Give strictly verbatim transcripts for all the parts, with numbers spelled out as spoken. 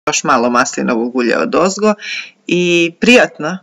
još malo maslinovog ulja odozgo i prijatno.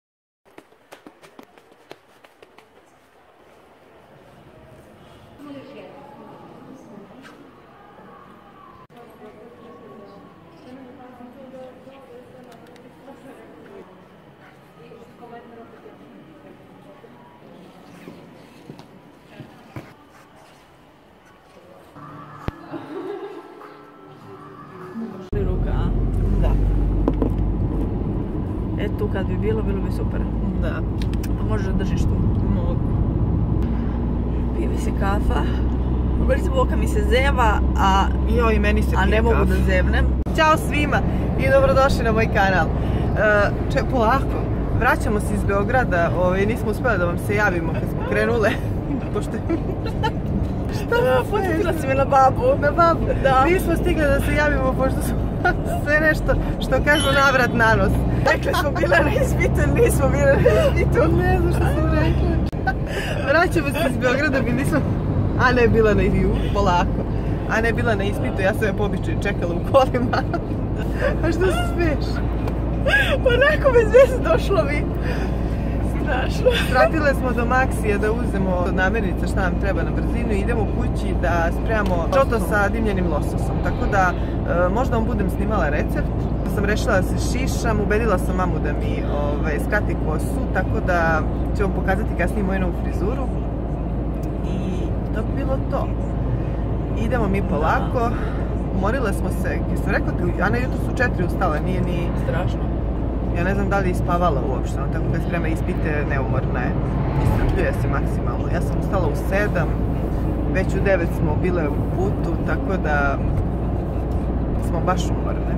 Da. E tu kad bi bilo, bilo bi super. Da. A možeš da držiš tu? Mogu. Pije mi se kafa. Brzo boka mi se zeva, a, Jo, i meni se pije a ne mogu kafa. da zevnem. Ćao svima i dobrodošli na moj kanal. Uh, če, polako, vraćamo se iz Beograda, ovaj, nismo uspjeli da vam se javimo kad smo krenule. Pošto... Šta? Podsjetila si me na babu. Na babu? Da. Nismo stigli da se javimo pošto smo sve nešto što kažu navrat na nos. Rekli smo bile na ispitu ili nismo bile na ispitu. Ne znam što sam rekla. Vraćamo se iz Beograda, bili smo... Ana je bila na ju, polako. Ana je bila na ispitu, ja sam je po običaju čekala u kolima. A što se smiješ? Pa neko bez veze došlo mi. Strašno. Vratile smo do Maksija da uzmemo namirnice šta nam treba na brzinu i idemo kući da spremamo čoto sa dimljenim lososom. Tako da e, možda vam budem snimala recept. Sam rešila da se šišam, ubedila sam mamu da mi ovaj, skrati kosu, tako da ću vam pokazati kasnije moju novu frizuru. I to bi bilo to. Idemo mi polako. Umorile smo se, jesam rekla, Ana jutro su četiri ustala, nije ni... Strašno. Ja ne znam da li je ispavala uopšte, tako kad sprema ispite neumorna je. Iscrpljuje se maksimalno. Ja sam ustala u sedam, već u devet smo bile u putu, tako da smo baš umorne.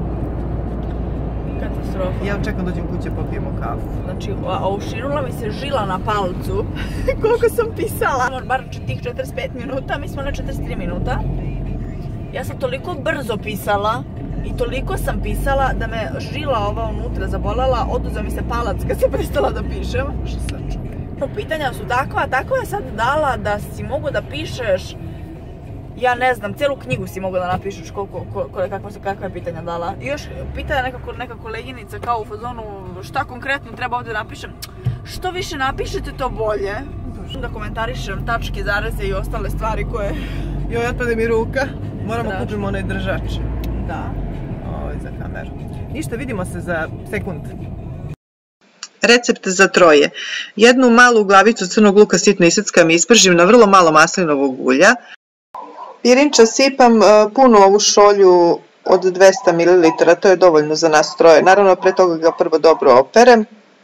Katastrofa. Ja čekam dođem kuće, popijemo kafu. Znači, a uširula mi se žila na palcu. Koliko sam pisala. Bar tih četrdeset pet minuta, mi smo na četrdeset tri minuta. Ja sam toliko brzo pisala i toliko sam pisala da me žila ova unutra zabolala, oduzeo mi se palac kad se prestala da pišem. Što sad čujem? Pitanja su takva, tako je sad dala da si mogu da pišeš, ja ne znam, celu knjigu si mogu da napišeš koliko, kakva su kakva je pitanja dala. I još pitanja nekako, neka koleginica kao u fazonu šta konkretno treba ovdje da napišem. Što više napišete to bolje. Da komentarišem tačke, zareze i ostale stvari koje... Joj, otpade mi ruka. Moramo kupimo onaj držač. Da. Ovo je za kameru. Ništa, vidimo se za sekund. Recept za troje. Jednu malu glavicu crnog luka sitno iseckam i ispržim na vrlo malo maslinovog ulja. Pirinča sipam punu ovu šolju od dvesta mililitara, to je dovoljno za nas troje. Naravno, pre toga ga prvo dobro operem.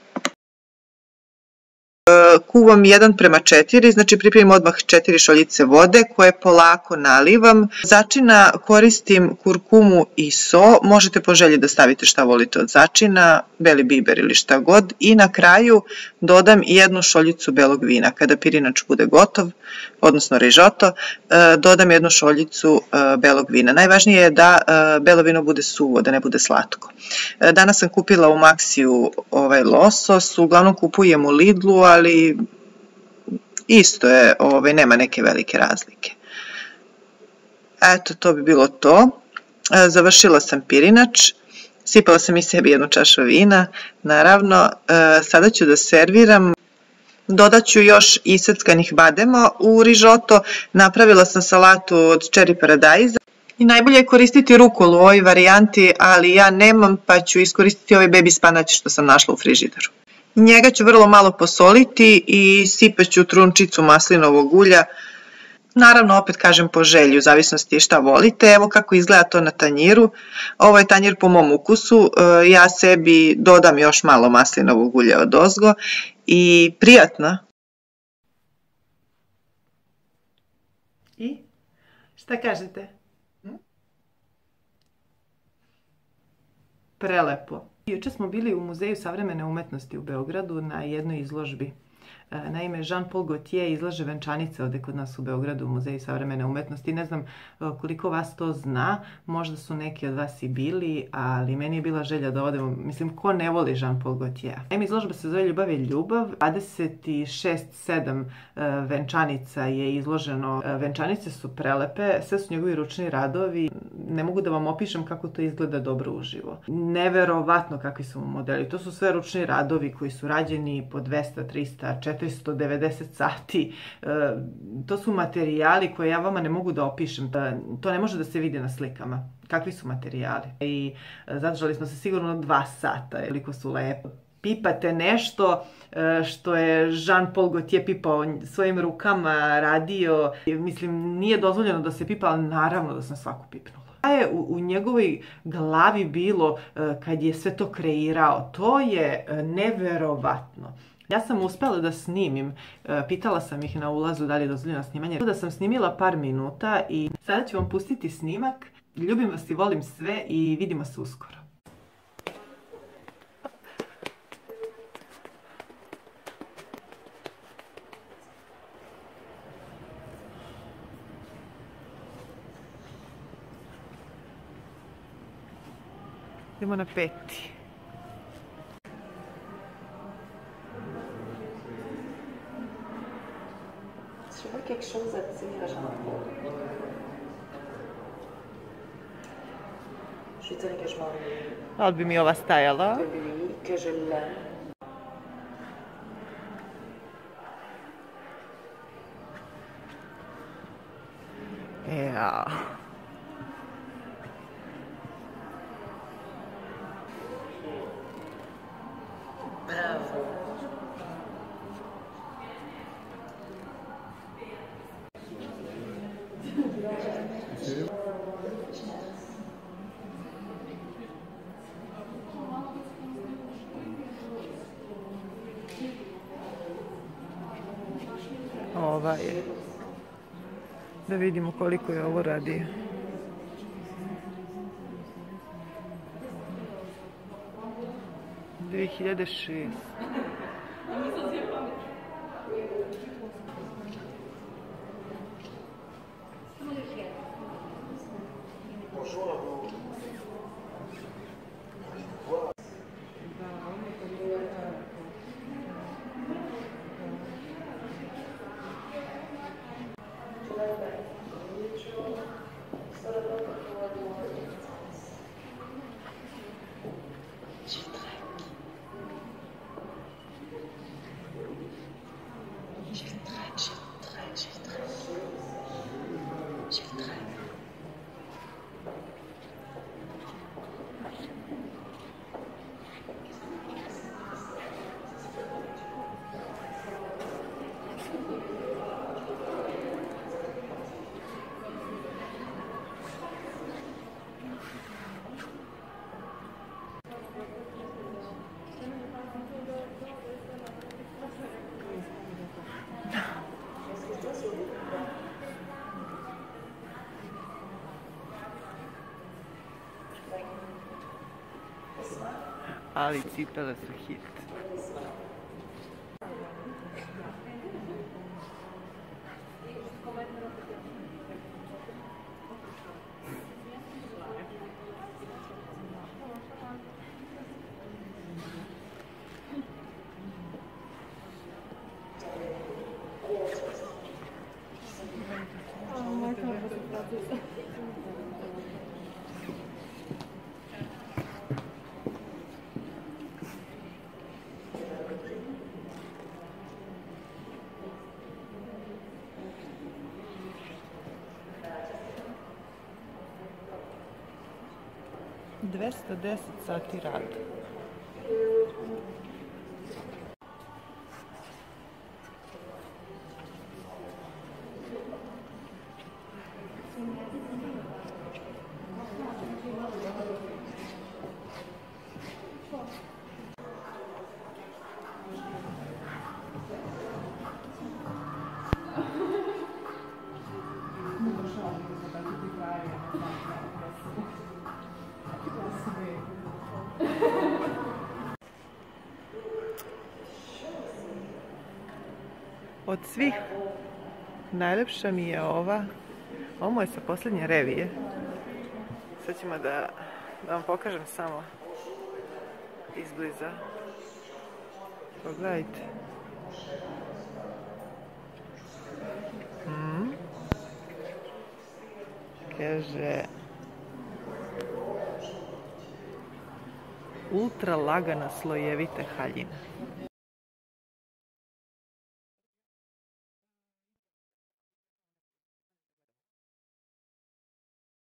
Kuvam jedan prema četiri, znači pripremim odmah četiri šoljice vode koje polako nalivam. Začina koristim kurkumu i so, možete po želji da stavite šta volite od začina, beli biber ili šta god. I na kraju dodam jednu šoljicu belog vina. Kada pirinač bude gotov, odnosno rižoto, dodam jednu šoljicu belog vina. Najvažnije je da belo vino bude suvo, da ne bude slatko. Danas sam kupila u Maksiju ovaj losos, uglavnom kupujem u Lidlu, ali isto je, ovaj, nema neke velike razlike. Eto, to bi bilo to. Završila sam pirinač, sipala sam i sebi jednu čašu vina, naravno. Sada ću da serviram. Dodat ću još iseckanih badema u rižoto, napravila sam salatu od cherry paradajza. I najbolje je koristiti rukolu u ovoj varijanti, ali ja nemam, pa ću iskoristiti ovaj baby spanać što sam našla u frižideru. Njega ću vrlo malo posoliti i sipat ću trunčicu maslinovog ulja. Naravno, opet kažem po želji, u zavisnosti šta volite. Evo kako izgleda to na tanjiru. Ovo je tanjir po mom ukusu. Ja sebi dodam još malo maslinovog ulja odozgo i prijatno. I? Šta kažete? Prelepo. Juče smo bili u Muzeju savremene umetnosti u Beogradu na jednoj izložbi. Naime, Jean-Paul Gaultier izlaže venčanice ovde kod nas u Beogradu u Muzeju savremene umetnosti. Ne znam koliko vas to zna, možda su neki od vas i bili, ali meni je bila želja da odemo. Mislim, ko ne voli Jean-Paul Gaultier? Naime, izložba se zove Ljubav je ljubav. dvadeset šest sedam venčanica je izloženo. Venčanice su prelepe, sve su njegovi ručni radovi. Ne mogu da vam opišem kako to izgleda dobro uživo. Neverovatno kakvi su modeli. To su sve ručni radovi koji su rađeni po dvesta, trista, četiristo devedeset sati. To su materijali koje ja vama ne mogu da opišem. To ne može da se vidi na slikama. Kakvi su materijali. I zadržali smo se sigurno dva sata. Koliko su lepo. Pipate nešto što je Jean-Paul Gaultier pipao svojim rukama, radio. Mislim, nije dozvoljeno da se pipa, ali naravno da sam svaku pipnula. Šta je u, u njegovoj glavi bilo kad je sve to kreirao? To je neverovatno. Ja sam uspela da snimim, pitala sam ih na ulazu da li je dozvoljeno snimanje. Da sam snimila par minuta i sada ću vam pustiti snimak. Ljubim vas i volim sve i vidimo se uskoro. Idemo na peti. Je vois quelque chose à dire à Jean-Paul. Je lui dirais que je m'ennuie. Da li bi mi ova stajala? De lui, que je l'aime. Ja. Bravo. Ova je. Da vidimo koliko je ovo radio. dve hiljade šest. Ali cipele su hit. dvesta deset sati rada. Od svih najljepša mi je ova. Ovo je sa posljednje revije. Sad ćemo da, da vam pokažem samo izbliza. Pogledajte. Mm. Kaže ultra lagana slojevita haljina.